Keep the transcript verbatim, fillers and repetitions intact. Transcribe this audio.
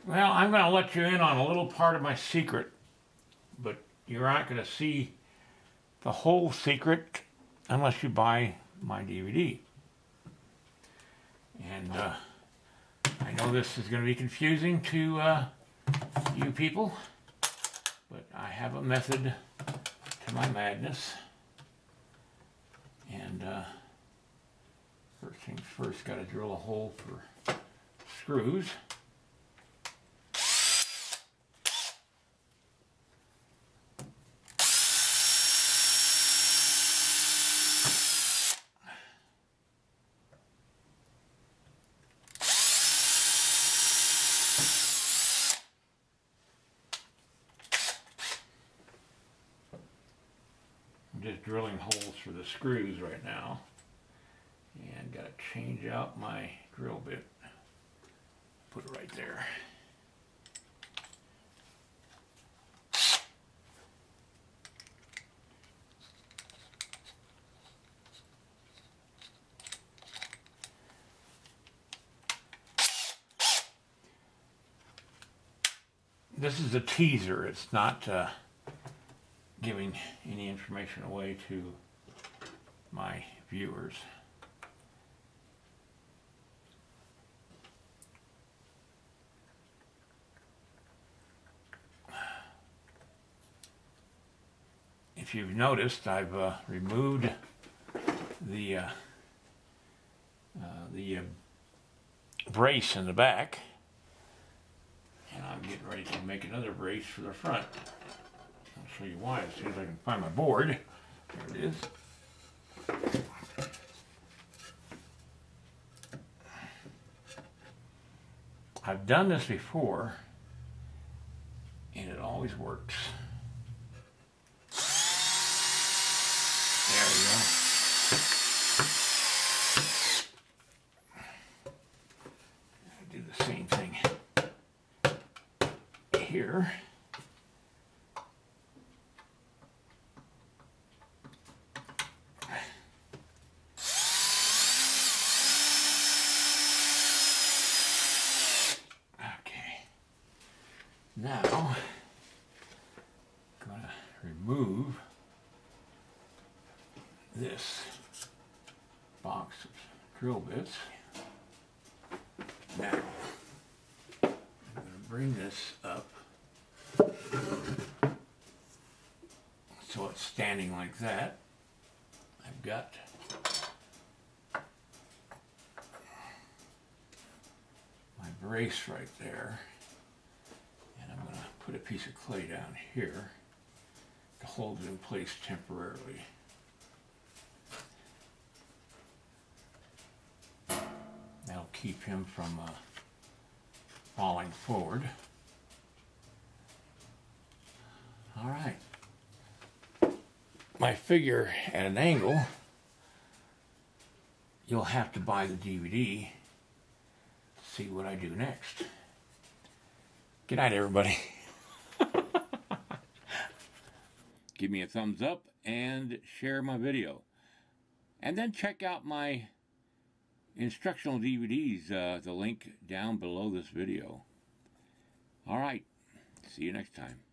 Well, I'm going to let you in on a little part of my secret, but you're not going to see the whole secret unless you buy my D V D. And uh, I know this is going to be confusing to uh, you people, but I have a method to my madness. And uh, first things first, got to drill a hole for screws. I'm just drilling holes for the screws right now, and got to change out my drill bit. Put it right there. This is a teaser. It's not uh, giving any information away to my viewers. If you've noticed, I've uh, removed the uh, uh, the uh, brace in the back, and I'm getting ready to make another brace for the front. I'll show you why as soon as I can find my board. There it is. I've done this before, and it always works. There we go. I do the same thing here. Now, I'm going to remove this box of drill bits. Now, I'm going to bring this up so it's standing like that. I've got my brace right there. I'm going to put a piece of clay down here to hold it in place temporarily. That'll keep him from uh, falling forward. All right. My figure at an angle, you'll have to buy the D V D to see what I do next. Good night, everybody. Give me a thumbs up and share my video. And then check out my instructional D V Ds, uh, the link down below this video. All right, see you next time.